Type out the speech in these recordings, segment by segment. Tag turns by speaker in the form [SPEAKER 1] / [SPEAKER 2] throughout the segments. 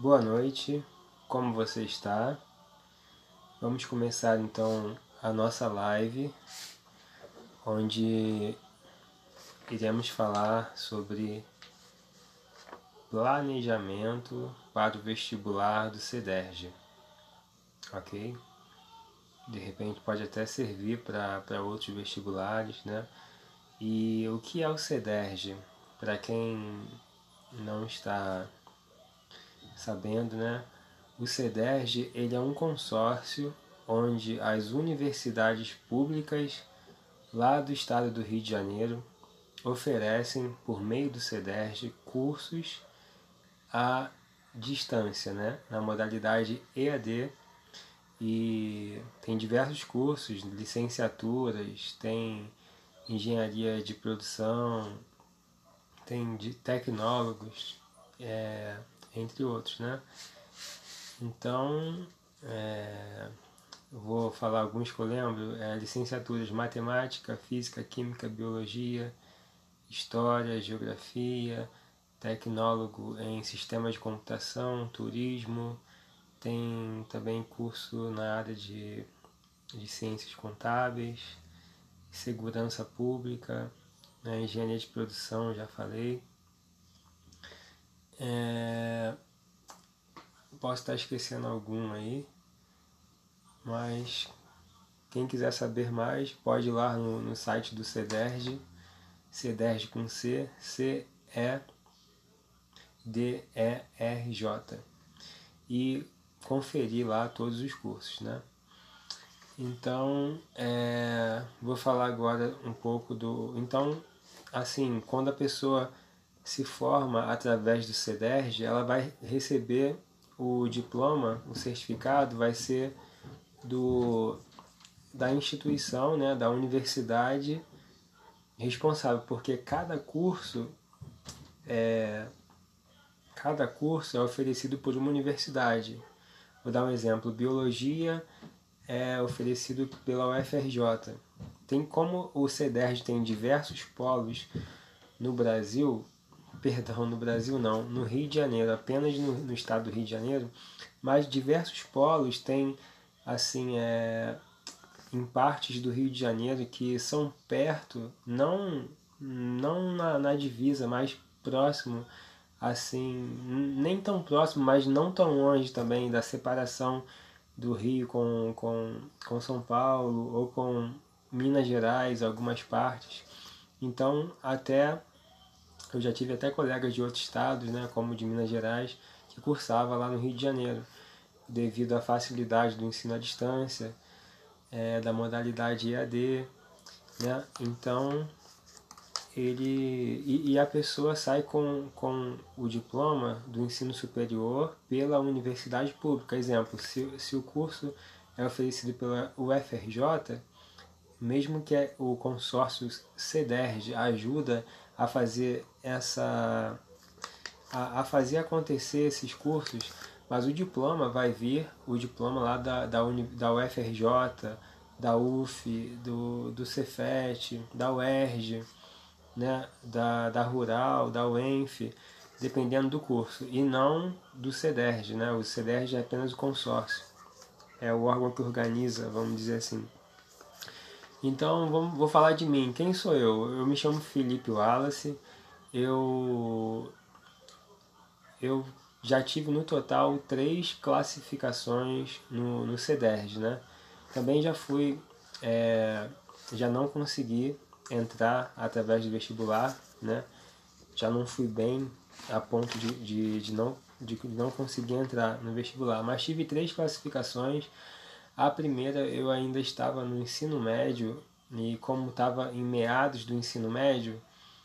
[SPEAKER 1] Boa noite, como você está? Vamos começar então a nossa live, onde iremos falar sobre planejamento para o vestibular do CEDERJ, ok? De repente pode até servir para outros vestibulares, né? E o que é o CEDERJ? Para quem não está sabendo, né? O CEDERJ ele é um consórcio onde as universidades públicas lá do estado do Rio de Janeiro oferecem, por meio do CEDERJ, cursos à distância, né? Na modalidade EAD, e tem diversos cursos, licenciaturas, tem engenharia de produção, tem de tecnólogos, entre outros, né? Então, vou falar alguns que eu lembro: licenciaturas matemática, física, química, biologia, história, geografia, tecnólogo em sistemas de computação, turismo, tem também curso na área de ciências contábeis, segurança pública, né, engenharia de produção, já falei. Posso estar esquecendo algum aí, mas quem quiser saber mais pode ir lá no site do CEDERJ, CEDERJ com C, C-E-D-E-R-J, e conferir lá todos os cursos, né? Então, vou falar agora um pouco do... Então, assim, quando a pessoa se forma através do CEDERJ, ela vai receber o diploma, o certificado vai ser da instituição, né, da universidade responsável, porque cada curso é oferecido por uma universidade. Vou dar um exemplo: biologia é oferecido pela UFRJ. Tem, como o CEDERJ tem diversos polos no Brasil, perdão, no Brasil não, no Rio de Janeiro, apenas no estado do Rio de Janeiro, mas diversos polos tem, assim, em partes do Rio de Janeiro que são perto, não na divisa, mas próximo, assim, nem tão próximo, mas não tão longe também da separação do Rio com São Paulo ou com Minas Gerais, algumas partes. Então, até eu já tive até colegas de outros estados, né, como de Minas Gerais, que cursava lá no Rio de Janeiro, devido à facilidade do ensino à distância, da modalidade EAD, né? Então, e a pessoa sai com o diploma do ensino superior pela universidade pública. Exemplo, se o curso é oferecido pela UFRJ, mesmo que o consórcio CEDERJ ajuda a fazer a fazer acontecer esses cursos, mas o diploma vai vir, o diploma lá da UFRJ, da UF, do Cefet, da UERJ, né, da Rural, da UENF, dependendo do curso, e não do CEDERJ, né? O CEDERJ é apenas o consórcio, é o órgão que organiza, vamos dizer assim. Então, vou falar de mim. Quem sou eu? Eu me chamo Felipe Wallace. Eu, eu já tive no total 3 classificações no CEDERJ, né? Também já fui, já não consegui entrar através do vestibular, né? Já não fui bem a ponto de não conseguir entrar no vestibular, mas tive 3 classificações. A primeira, eu ainda estava no ensino médio, e como estava em meados do ensino médio,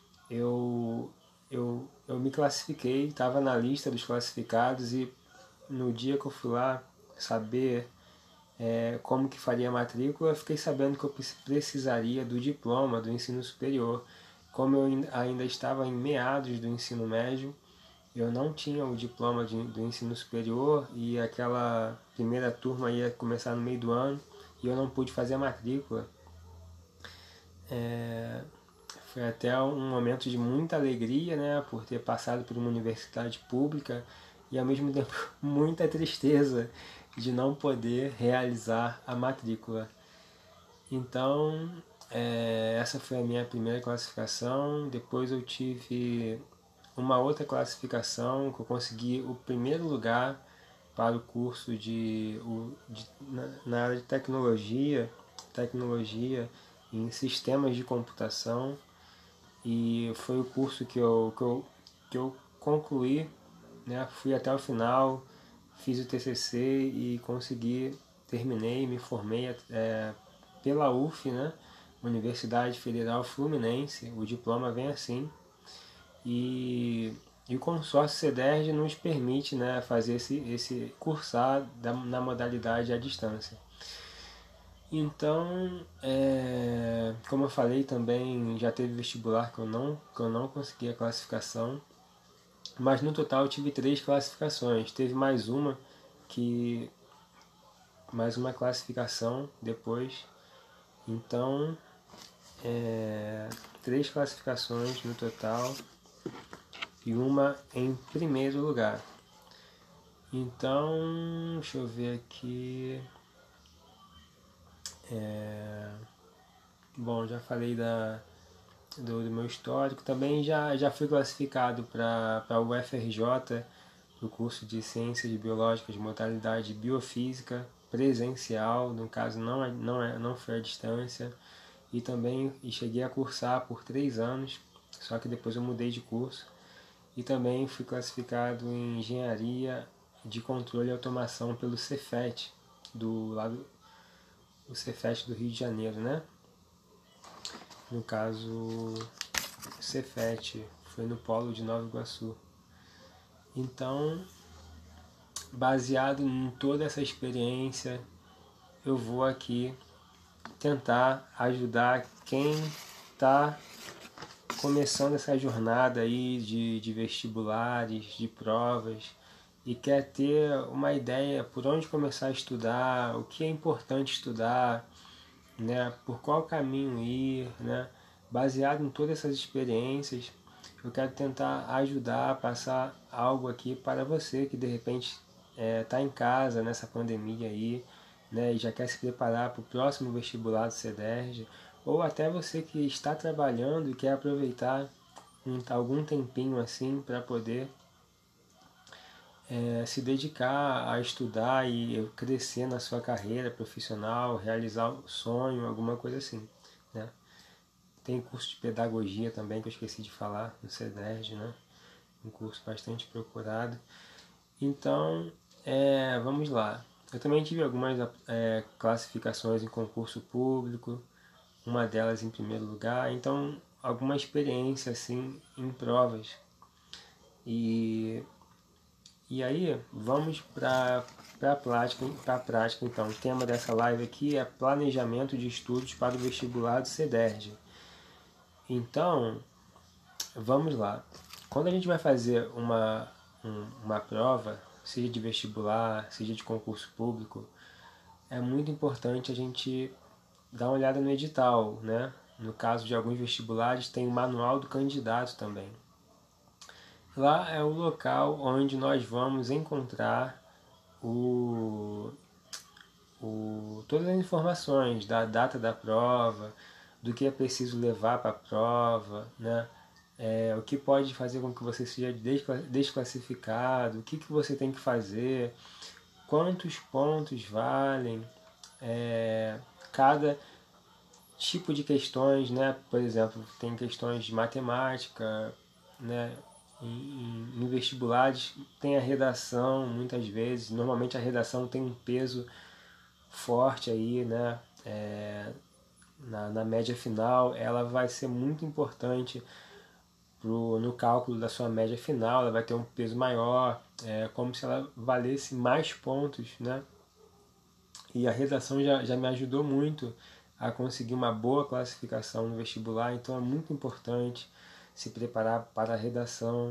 [SPEAKER 1] eu me classifiquei, estava na lista dos classificados, e no dia que eu fui lá saber como que faria a matrícula, eu fiquei sabendo que eu precisaria do diploma do ensino superior. Como eu ainda estava em meados do ensino médio, eu não tinha o diploma do ensino superior, e aquela primeira turma ia começar no meio do ano e eu não pude fazer a matrícula. Foi até um momento de muita alegria, né, por ter passado por uma universidade pública, e ao mesmo tempo muita tristeza de não poder realizar a matrícula. Então, essa foi a minha primeira classificação. Depois eu tive uma outra classificação que eu consegui o primeiro lugar para o curso na área de tecnologia em sistemas de computação, e foi o curso que eu concluí, né? Fui até o final, fiz o TCC e terminei, me formei pela UF, né? Universidade Federal Fluminense. O diploma vem assim, e o consórcio CEDERJ nos permite, né, fazer esse cursar na modalidade à distância. Então, como eu falei também, já teve vestibular que eu não consegui a classificação, mas no total eu tive 3 classificações. Teve mais uma classificação depois. Então, 3 classificações no total e uma em primeiro lugar. Então, deixa eu ver aqui. Bom, já falei do meu histórico. Também já fui classificado para o UFRJ, para o curso de Ciências Biológicas, modalidade Biofísica, presencial, no caso não foi à distância. E também cheguei a cursar por 3 anos, só que depois eu mudei de curso. E também fui classificado em Engenharia de Controle e Automação pelo Cefet, o Cefet do Rio de Janeiro, né? No caso, o Cefet foi no polo de Nova Iguaçu. Então, baseado em toda essa experiência, eu vou aqui tentar ajudar quem está começando essa jornada aí de vestibulares, de provas, e quer ter uma ideia por onde começar a estudar, o que é importante estudar, né, por qual caminho ir, né, baseado em todas essas experiências. Eu quero tentar ajudar, passar algo aqui para você que de repente está em casa nessa pandemia aí, né, e já quer se preparar para o próximo vestibular do CEDERJ, ou até você que está trabalhando e quer aproveitar algum tempinho assim para poder se dedicar a estudar e crescer na sua carreira profissional, realizar um sonho, alguma coisa assim, né? Tem curso de pedagogia também, que eu esqueci de falar, no CEDERJ, né? Um curso bastante procurado. Então, vamos lá. Eu também tive algumas classificações em concurso público, uma delas em primeiro lugar, então alguma experiência assim em provas. E aí, vamos para a prática então. O tema dessa live aqui é planejamento de estudos para o vestibular do CEDERJ. Então, vamos lá. Quando a gente vai fazer uma prova, seja de vestibular, seja de concurso público, é muito importante a gente dar uma olhada no edital, né? No caso de alguns vestibulares, tem o manual do candidato também. Lá é o local onde nós vamos encontrar todas as informações da data da prova, do que é preciso levar para a prova, né? O que pode fazer com que você seja desclassificado, o que você tem que fazer, quantos pontos valem cada tipo de questões, né? Por exemplo, tem questões de matemática, né? Em vestibulares tem a redação, muitas vezes, normalmente a redação tem um peso forte aí, né? Na média final, ela vai ser muito importante no cálculo da sua média final, ela vai ter um peso maior, como se ela valesse mais pontos, né? E a redação já me ajudou muito a conseguir uma boa classificação no vestibular, então é muito importante se preparar para a redação.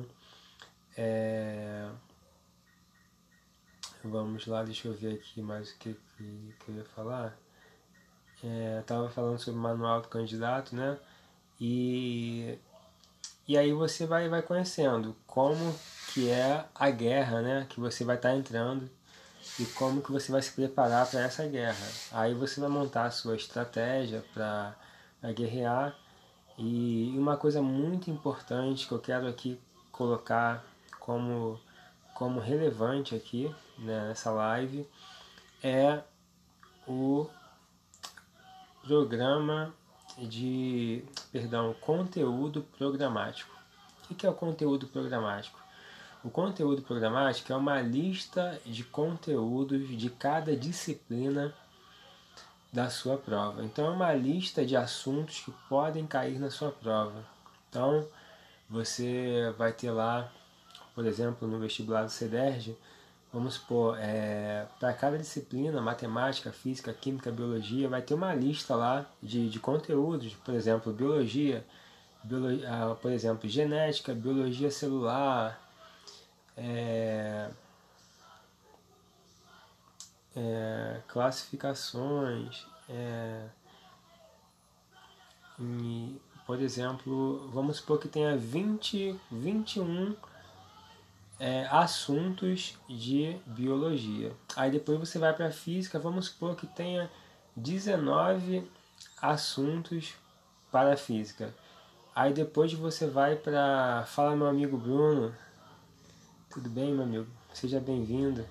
[SPEAKER 1] Vamos lá, deixa eu ver aqui mais o que eu ia falar. Estava falando sobre o manual do candidato, né? E aí você vai conhecendo como que é a guerra, né, que você vai estar entrando e como que você vai se preparar para essa guerra. Aí você vai montar a sua estratégia para guerrear. E uma coisa muito importante que eu quero aqui colocar como relevante aqui, né, nessa live é o conteúdo programático. O que é o conteúdo programático? O conteúdo programático é uma lista de conteúdos de cada disciplina da sua prova. Então é uma lista de assuntos que podem cair na sua prova. Então você vai ter lá, por exemplo, no vestibular do CEDERJ, vamos supor, para cada disciplina, matemática, física, química, biologia, vai ter uma lista lá de conteúdos, por exemplo, biologia, por exemplo, genética, biologia celular, classificações, por exemplo, vamos supor que tenha 21 assuntos de biologia. Aí depois você vai para a física, vamos supor que tenha 19 assuntos para a física. Aí depois você vai para... Fala, meu amigo Bruno. Tudo bem, meu amigo? Seja bem-vindo.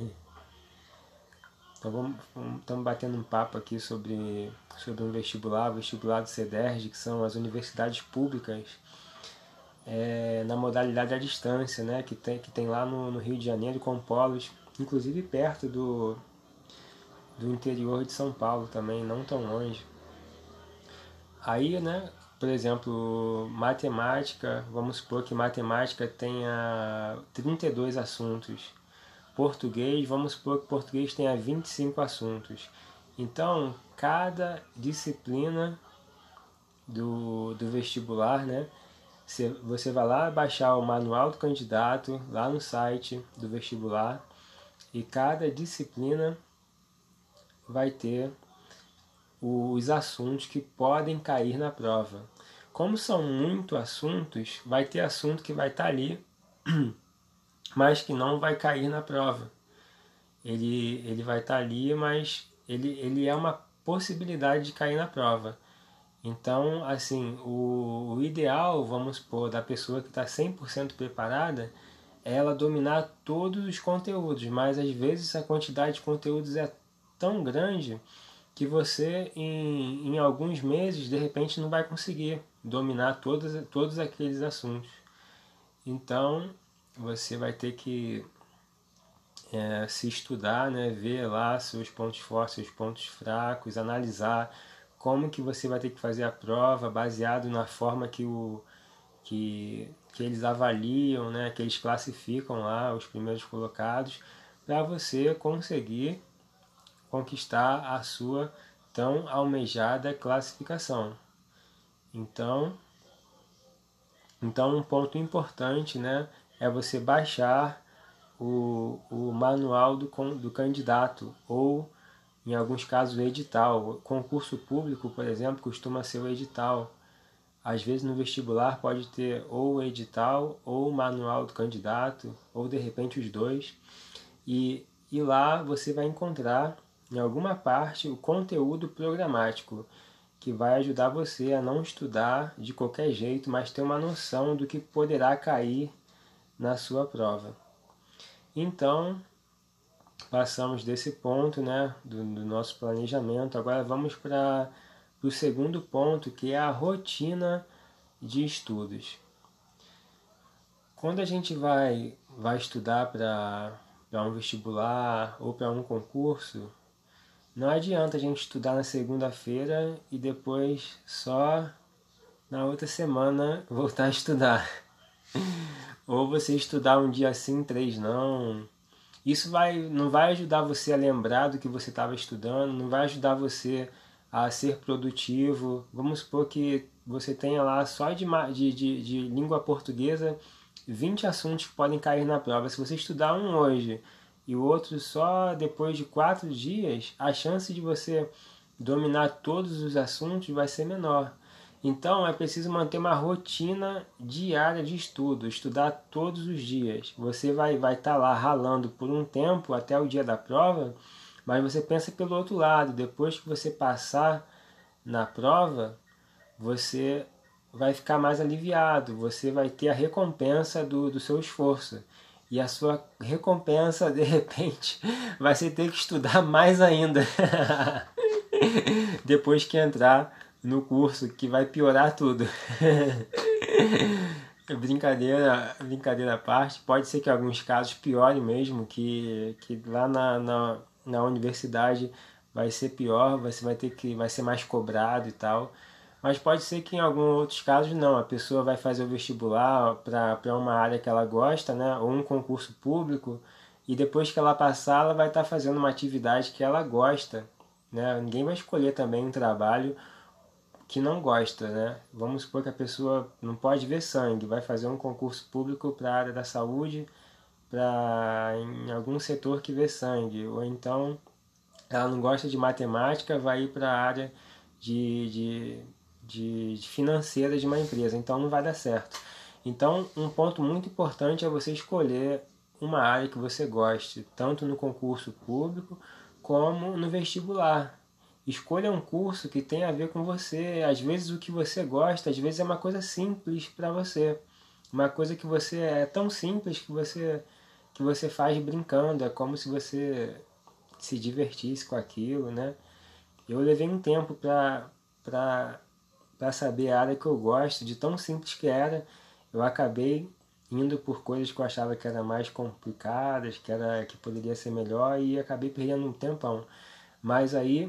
[SPEAKER 1] Então estamos batendo um papo aqui sobre um vestibular, o vestibular do CEDERJ, que são as universidades públicas na modalidade à distância, né, que tem lá no Rio de Janeiro, com polos, inclusive perto do interior de São Paulo também, não tão longe. Aí, né, por exemplo, matemática, vamos supor que matemática tenha 32 assuntos. Português, vamos supor que português tenha 25 assuntos. Então, cada disciplina do vestibular, né, você vai lá baixar o manual do candidato lá no site do vestibular e cada disciplina vai ter os assuntos que podem cair na prova. Como são muitos assuntos, vai ter assunto que vai estar ali, mas que não vai cair na prova. Ele vai estar ali, mas ele é uma possibilidade de cair na prova. Então, assim, o ideal, vamos supor, da pessoa que está 100% preparada é ela dominar todos os conteúdos, mas às vezes a quantidade de conteúdos é tão grande que você, em alguns meses, de repente não vai conseguir dominar todos aqueles assuntos. Então, você vai ter que se estudar, né, ver lá seus pontos fortes, seus pontos fracos, analisar como que você vai ter que fazer a prova baseado na forma que eles avaliam, né, que eles classificam lá os primeiros colocados, para você conseguir conquistar a sua tão almejada classificação. Então um ponto importante, né, é você baixar o manual do candidato, ou em alguns casos o edital. Concurso público, por exemplo, costuma ser o edital. Às vezes no vestibular pode ter ou o edital ou o manual do candidato, ou de repente os dois. E lá você vai encontrar em alguma parte o conteúdo programático, que vai ajudar você a não estudar de qualquer jeito, mas ter uma noção do que poderá cair na sua prova. Então, passamos desse ponto, né, do nosso planejamento. Agora vamos para o segundo ponto, que é a rotina de estudos. Quando a gente vai estudar para um vestibular ou para um concurso, não adianta a gente estudar na segunda-feira e depois só na outra semana voltar a estudar. Ou você estudar um dia sim, 3 não. Isso não vai ajudar você a lembrar do que você estava estudando, não vai ajudar você a ser produtivo. Vamos supor que você tenha lá só de língua portuguesa 20 assuntos que podem cair na prova. Se você estudar um hoje e o outro só depois de 4 dias, a chance de você dominar todos os assuntos vai ser menor. Então é preciso manter uma rotina diária de estudo, estudar todos os dias. Você vai estar lá ralando por um tempo até o dia da prova, mas você pensa pelo outro lado, depois que você passar na prova, você vai ficar mais aliviado, você vai ter a recompensa do seu esforço. E a sua recompensa, de repente, vai ser ter que estudar mais ainda. Depois que entrar no curso, que vai piorar tudo. Brincadeira à parte, pode ser que em alguns casos piore mesmo, que lá na universidade vai ser pior, você vai ser mais cobrado e tal. Mas pode ser que em alguns outros casos não, a pessoa vai fazer o vestibular para uma área que ela gosta, né, ou um concurso público, e depois que ela passar, ela vai estar fazendo uma atividade que ela gosta, né? Ninguém vai escolher também um trabalho que não gosta, né? Vamos supor que a pessoa não pode ver sangue, vai fazer um concurso público para a área da saúde, para em algum setor que vê sangue, ou então ela não gosta de matemática, vai ir para a área de, de financeira de uma empresa, então não vai dar certo. Então, um ponto muito importante é você escolher uma área que você goste, tanto no concurso público como no vestibular. Escolha um curso que tenha a ver com você. Às vezes o que você gosta, às vezes é uma coisa simples para você. Uma coisa que você é tão simples que você faz brincando, é como se você se divertisse com aquilo, né? Eu levei um tempo para saber a área que eu gosto, de tão simples que era. Eu acabei indo por coisas que eu achava que eram mais complicadas, que poderia ser melhor, e acabei perdendo um tempão. Mas aí,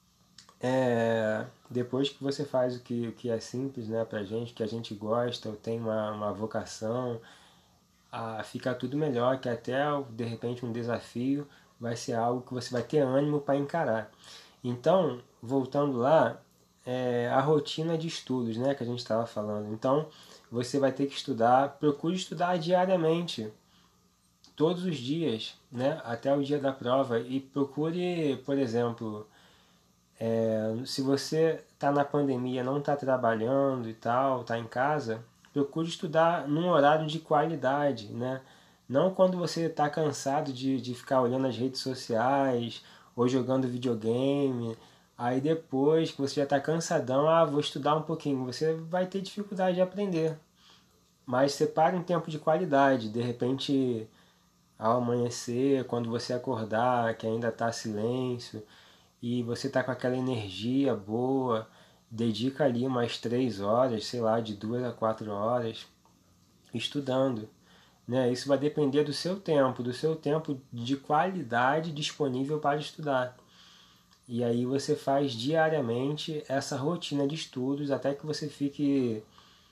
[SPEAKER 1] depois que você faz o que é simples, né, pra gente, que a gente gosta, ou tem uma vocação, fica tudo melhor, que até de repente um desafio vai ser algo que você vai ter ânimo para encarar. Então, voltando lá, a rotina de estudos, né, que a gente estava falando. Então, você vai ter que estudar, procure estudar diariamente, todos os dias, né, até o dia da prova, e procure, por exemplo, se você está na pandemia, não está trabalhando e tal, está em casa, procure estudar num horário de qualidade, né? Não quando você está cansado de ficar olhando as redes sociais ou jogando videogame. Aí depois que você já está cansadão, vou estudar um pouquinho. Você vai ter dificuldade de aprender. Mas separe um tempo de qualidade. De repente, ao amanhecer, quando você acordar, que ainda está silêncio, e você está com aquela energia boa, dedica ali umas 3 horas, sei lá, de 2 a 4 horas, estudando. Né? Isso vai depender do seu tempo de qualidade disponível para estudar. E aí você faz diariamente essa rotina de estudos até que você fique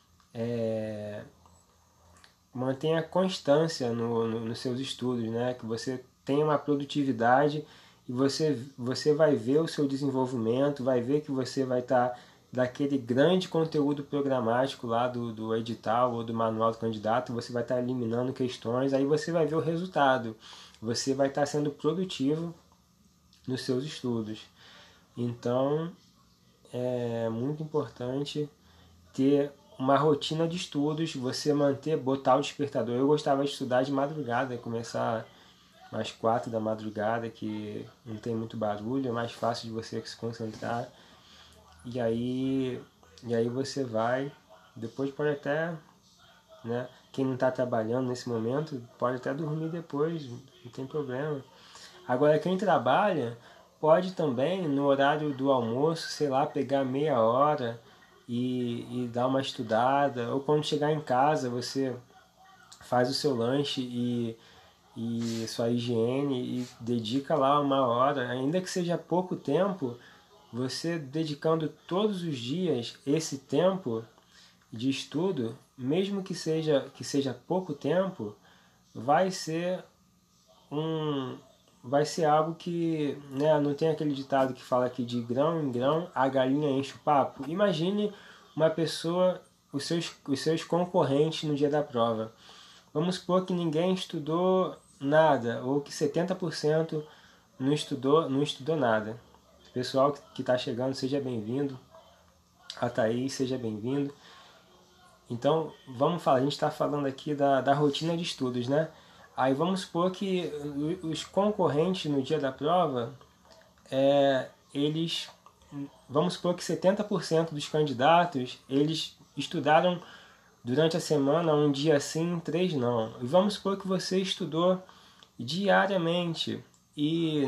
[SPEAKER 1] mantenha constância nos seus estudos, né? Que você tenha uma produtividade e você vai ver o seu desenvolvimento, vai ver que você vai estar daquele grande conteúdo programático lá do edital ou do manual do candidato, você vai estar eliminando questões, aí você vai ver o resultado. Você vai estar sendo produtivo nos seus estudos. Então, é muito importante ter uma rotina de estudos, você manter, botar o despertador. Eu gostava de estudar de madrugada, começar às 4 da madrugada, que não tem muito barulho, é mais fácil de você se concentrar. E aí você vai, depois pode até, né, quem não está trabalhando nesse momento, pode até dormir depois, não tem problema. Agora quem trabalha, pode também, no horário do almoço, sei lá, pegar meia hora e dar uma estudada, ou quando chegar em casa você faz o seu lanche e sua higiene e dedica lá uma hora, ainda que seja pouco tempo, você dedicando todos os dias esse tempo de estudo, mesmo que seja pouco tempo, vai ser um vai ser algo que, né, não tem aquele ditado que fala que de grão em grão a galinha enche o papo. Imagine uma pessoa, os seus concorrentes no dia da prova. Vamos supor que ninguém estudou nada, ou que 70% não estudou nada. Pessoal que está chegando, seja bem-vindo. A Thaís, seja bem-vindo. Então, vamos falar, a gente está falando aqui da rotina de estudos, né? Aí vamos supor que os concorrentes no dia da prova, eles, vamos supor que 70% dos candidatos, eles estudaram durante a semana, um dia sim, 3 não. E vamos supor que você estudou diariamente e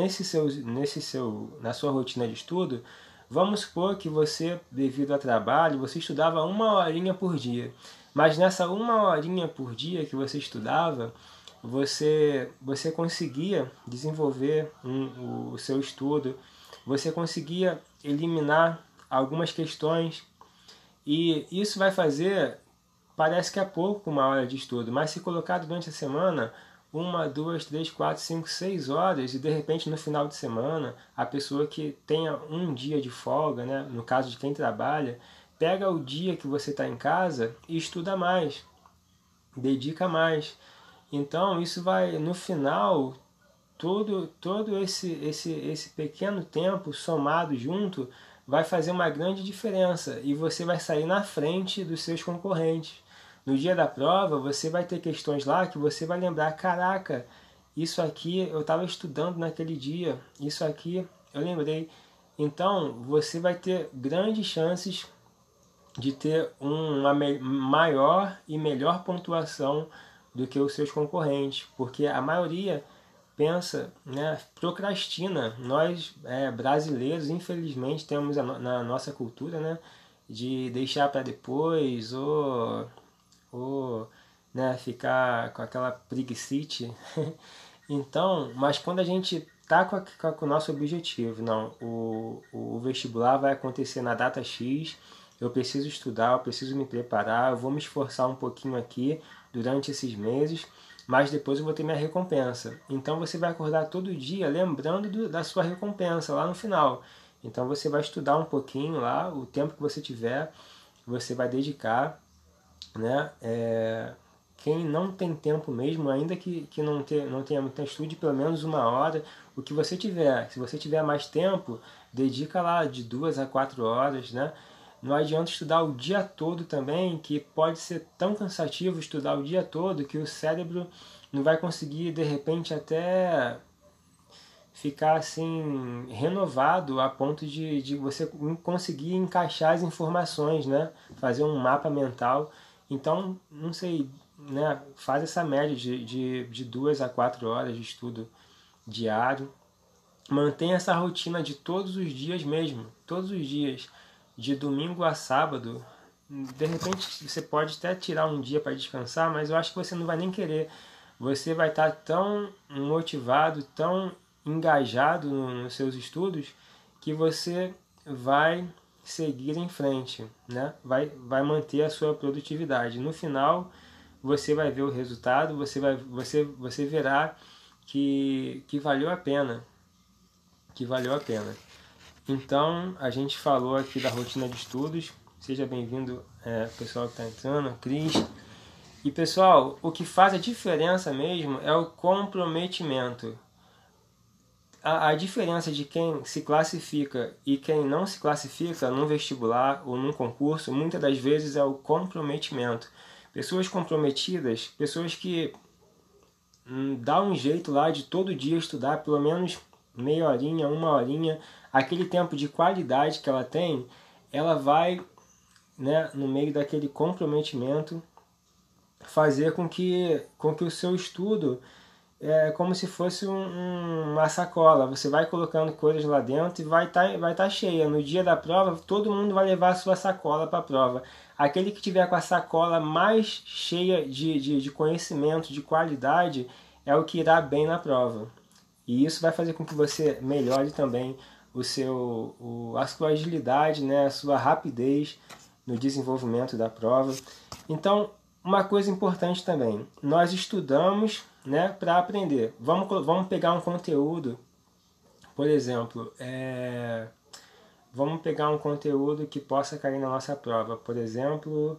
[SPEAKER 1] na sua rotina de estudo, vamos supor que você, devido ao trabalho, você estudava 1 horinha por dia. Mas nessa 1 horinha por dia que você estudava, você conseguia desenvolver o seu estudo, você conseguia eliminar algumas questões, e isso vai fazer, parece que é pouco 1 hora de estudo, mas se colocar durante a semana, 1, 2, 3, 4, 5, 6 horas, e de repente no final de semana, a pessoa que tenha um dia de folga, né, no caso de quem trabalha, pega o dia que você está em casa e estuda mais, dedica mais. Então isso vai, no final, todo esse pequeno tempo somado junto vai fazer uma grande diferença e você vai sair na frente dos seus concorrentes. No dia da prova, você vai ter questões lá que você vai lembrar, caraca, isso aqui eu estava estudando naquele dia, isso aqui eu lembrei. Então, você vai ter grandes chances de ter uma maior e melhor pontuação do que os seus concorrentes, porque a maioria pensa, né, procrastina. Nós brasileiros, infelizmente, temos na nossa cultura, né, de deixar para depois ou né, ficar com aquela preguicite. Então, mas quando a gente tá com o nosso objetivo, não, o vestibular vai acontecer na data X, eu preciso estudar, eu preciso me preparar, eu vou me esforçar um pouquinho aqui durante esses meses, mas depois eu vou ter minha recompensa. Então você vai acordar todo dia lembrando da sua recompensa lá no final. Então você vai estudar um pouquinho lá, o tempo que você tiver, você vai dedicar, né? Quem não tem tempo mesmo, ainda que não tenha muita estude, pelo menos 1 hora, o que você tiver. Se você tiver mais tempo, dedica lá de 2 a 4 horas, né? Não adianta estudar o dia todo também, que pode ser tão cansativo estudar o dia todo que o cérebro não vai conseguir, de repente, até ficar assim renovado a ponto de você conseguir encaixar as informações, né? Fazer um mapa mental. Então, não sei, né? Faz essa média de 2 a 4 horas de estudo diário. Mantenha essa rotina de todos os dias mesmo, todos os dias, de domingo a sábado. De repente você pode até tirar um dia para descansar, mas eu acho que você não vai nem querer. Você vai estar tão motivado, tão engajado nos seus estudos, que você vai seguir em frente, né? Vai manter a sua produtividade. No final, você vai ver o resultado, você verá que valeu a pena, que valeu a pena. Então, a gente falou aqui da rotina de estudos. Seja bem-vindo, pessoal que está entrando, Cris. E, pessoal, o que faz a diferença mesmo é o comprometimento. A diferença de quem se classifica e quem não se classifica num vestibular ou num concurso, muitas das vezes é o comprometimento. Pessoas comprometidas, pessoas que dá um jeito lá de todo dia estudar pelo menos meia horinha, 1 horinha, aquele tempo de qualidade que ela tem, ela vai, né, no meio daquele comprometimento, fazer com que o seu estudo é como se fosse uma sacola. Você vai colocando coisas lá dentro e vai tá cheia. No dia da prova, todo mundo vai levar a sua sacola para a prova. Aquele que tiver com a sacola mais cheia de conhecimento, de qualidade, é o que irá bem na prova. E isso vai fazer com que você melhore também a sua agilidade, né, a sua rapidez no desenvolvimento da prova. Então, uma coisa importante também, nós estudamos, né, para aprender. Vamos pegar um conteúdo, por exemplo, vamos pegar um conteúdo que possa cair na nossa prova. Por exemplo,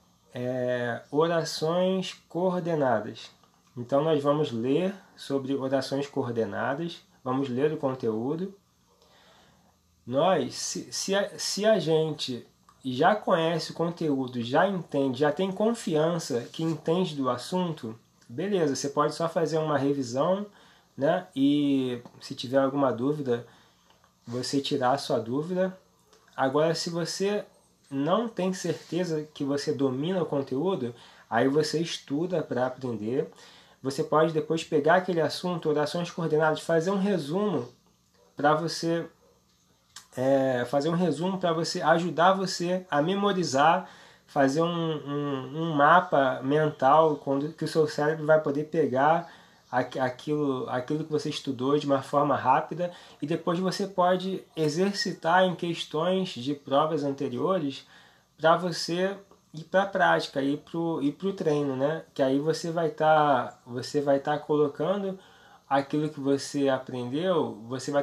[SPEAKER 1] orações coordenadas. Então nós vamos ler sobre orações coordenadas, vamos ler o conteúdo. Se a gente já conhece o conteúdo, já entende, já tem confiança que entende do assunto, beleza, você pode só fazer uma revisão, né? E se tiver alguma dúvida, você tirar a sua dúvida. Agora, se você não tem certeza que você domina o conteúdo, aí você estuda para aprender. Você pode depois pegar aquele assunto, orações coordenadas, fazer um resumo para você ajudar você a memorizar, fazer um mapa mental que o seu cérebro vai poder pegar aquilo que você estudou de uma forma rápida, e depois você pode exercitar em questões de provas anteriores para você ir para a prática, ir para o treino, né? Que aí você vai tá colocando aquilo que você aprendeu,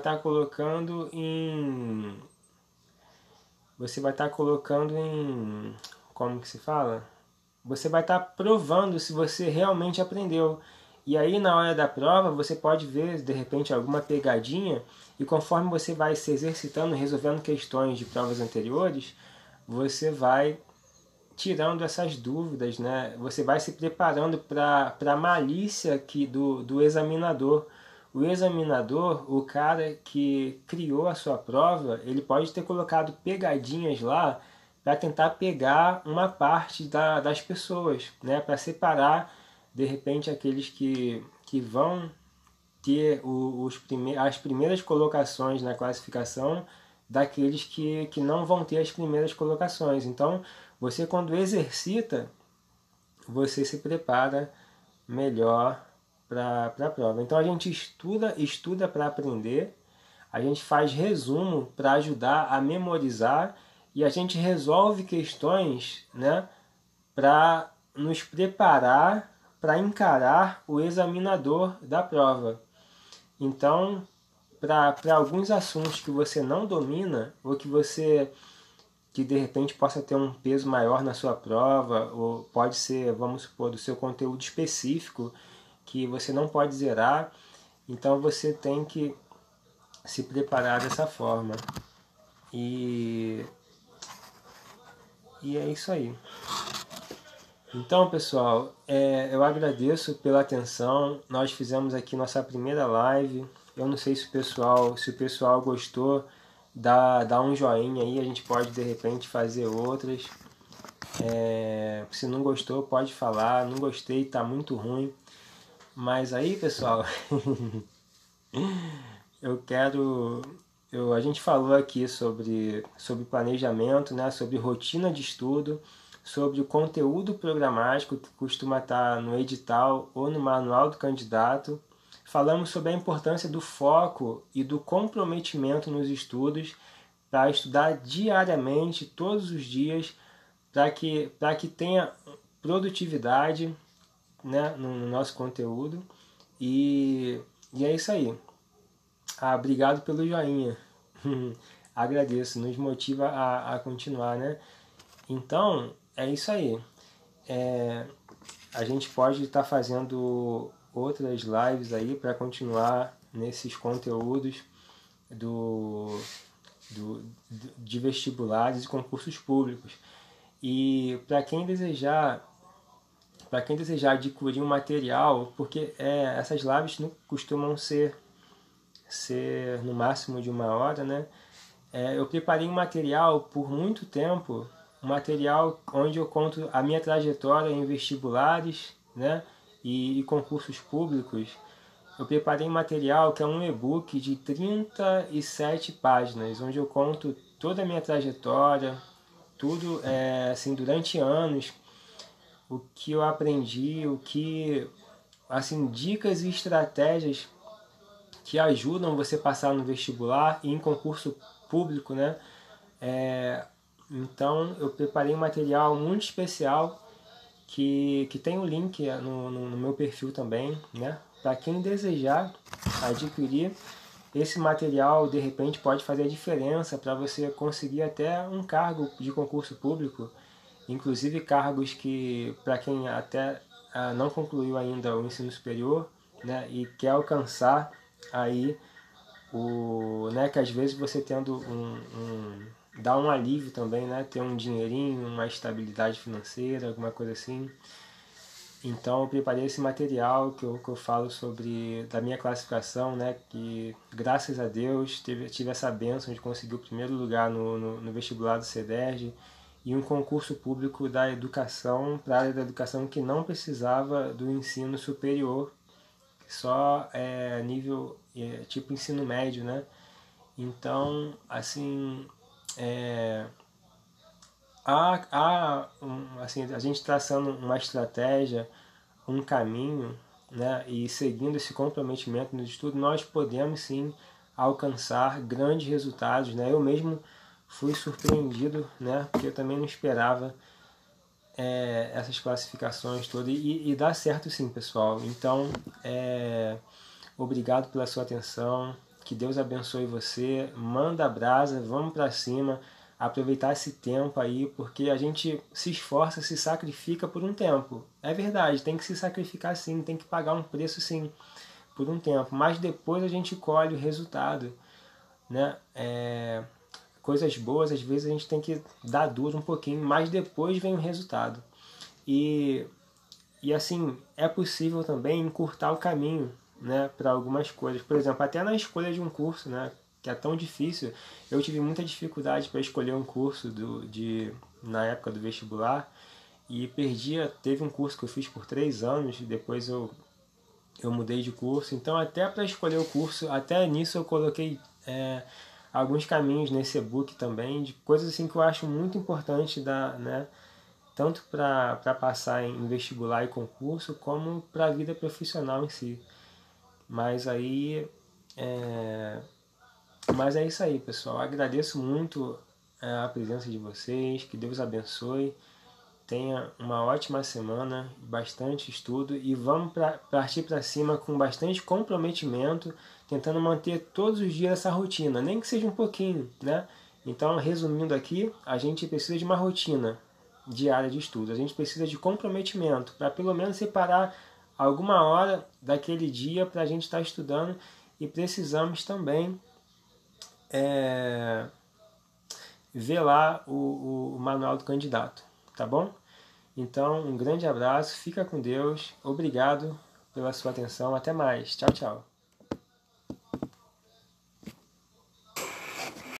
[SPEAKER 1] você vai estar colocando em, como que se fala? Você vai estar provando se você realmente aprendeu. E aí na hora da prova você pode ver de repente alguma pegadinha, e conforme você vai se exercitando, resolvendo questões de provas anteriores, você vai tirando essas dúvidas, né? Você vai se preparando para a malícia do examinador. O examinador, o cara que criou a sua prova, ele pode ter colocado pegadinhas lá para tentar pegar uma parte das pessoas, né? Para separar, de repente, aqueles que vão ter as primeiras colocações na classificação daqueles que não vão ter as primeiras colocações. Então, você quando exercita, você se prepara melhor para a prova. Então a gente estuda para aprender, a gente faz resumo para ajudar a memorizar, e a gente resolve questões, né, para nos preparar para encarar o examinador da prova. Então, para alguns assuntos que você não domina, ou que de repente possa ter um peso maior na sua prova, ou pode ser, vamos supor, do seu conteúdo específico, que você não pode zerar, então você tem que se preparar dessa forma. E é isso aí. Então, pessoal, eu agradeço pela atenção. Nós fizemos aqui nossa primeira live. Eu não sei se o pessoal gostou, dá um joinha aí, a gente pode de repente fazer outras. Se não gostou, pode falar. Não gostei, tá muito ruim. Mas aí, pessoal, a gente falou aqui sobre planejamento, né? Sobre rotina de estudo, sobre o conteúdo programático que costuma estar no edital ou no manual do candidato. Falamos sobre a importância do foco e do comprometimento nos estudos, para estudar diariamente, todos os dias, para que tenha produtividade, né, no nosso conteúdo. E é isso aí. Obrigado pelo joinha. Agradeço, nos motiva a continuar, né? Então, é isso aí. A gente pode estar fazendo outras lives aí para continuar nesses conteúdos de vestibulares e concursos públicos. E para quem desejar adquirir um material, porque essas lives não costumam ser no máximo de 1 hora, né? Eu preparei um material por muito tempo, um material onde eu conto a minha trajetória em vestibulares, né, e concursos públicos. Eu preparei um material que é um e-book de 37 páginas, onde eu conto toda a minha trajetória, tudo assim, durante anos, o que eu aprendi, assim, dicas e estratégias que ajudam você a passar no vestibular e em concurso público, né? Então eu preparei um material muito especial que tem um link no meu perfil também, né? Para quem desejar adquirir esse material, de repente pode fazer a diferença para você conseguir até um cargo de concurso público, inclusive cargos que, para quem até não concluiu ainda o ensino superior, né, e quer alcançar aí né, que às vezes você tendo dá um alívio também, né? Ter um dinheirinho, uma estabilidade financeira, alguma coisa assim. Então eu preparei esse material que eu falo sobre da minha classificação, né? Que graças a Deus tive essa bênção de conseguir o primeiro lugar no vestibular do CEDERJ e um concurso público da educação, para a área da educação que não precisava do ensino superior, só nível tipo ensino médio, né? Então, assim, assim, a gente traçando uma estratégia, um caminho, né, e seguindo esse comprometimento no estudo, nós podemos sim alcançar grandes resultados, né? Eu mesmo fui surpreendido, né, porque eu também não esperava essas classificações todas, e dá certo sim, pessoal. Então, obrigado pela sua atenção, que Deus abençoe você, manda a brasa, vamos para cima, aproveitar esse tempo aí, porque a gente se esforça, se sacrifica por um tempo. É verdade, tem que se sacrificar sim, tem que pagar um preço sim, por um tempo, mas depois a gente colhe o resultado, né? Coisas boas, às vezes a gente tem que dar duro um pouquinho, mas depois vem o resultado. E assim, é possível também encurtar o caminho, né, para algumas coisas. Por exemplo, até na escolha de um curso, né, que é tão difícil. Eu tive muita dificuldade para escolher um curso na época do vestibular e teve um curso que eu fiz por 3 anos, depois eu mudei de curso. Então, até para escolher o curso, até nisso eu coloquei alguns caminhos nesse e-book também, de coisas assim que eu acho muito importante né, tanto para passar em vestibular e concurso, como para a vida profissional em si. Mas aí, mas é isso aí, pessoal. Agradeço muito a presença de vocês, que Deus abençoe. Tenha uma ótima semana, bastante estudo e vamos partir para cima com bastante comprometimento, tentando manter todos os dias essa rotina, nem que seja um pouquinho, né? Então, resumindo aqui, a gente precisa de uma rotina diária de estudo, a gente precisa de comprometimento para pelo menos separar alguma hora daquele dia para a gente estar estudando, e precisamos também ver lá o manual do candidato, tá bom? Então, um grande abraço, fica com Deus, obrigado pela sua atenção, até mais, tchau, tchau.